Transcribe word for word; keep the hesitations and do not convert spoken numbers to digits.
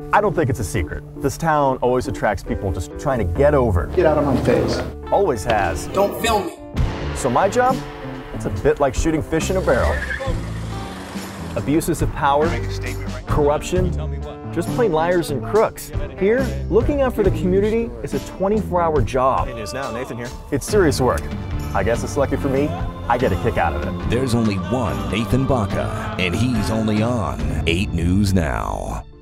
I don't think it's a secret. This town always attracts people just trying to get over. Get out of my face. Always has. Don't film me. So my job? It's a bit like shooting fish in a barrel. Abuses of power, corruption, just plain liars and crooks. Here, looking out for the community is a twenty-four hour job. It is now, Nathan here. It's serious work. I guess it's lucky for me, I get a kick out of it. There's only one Nathan Baca, and he's only on eight News Now.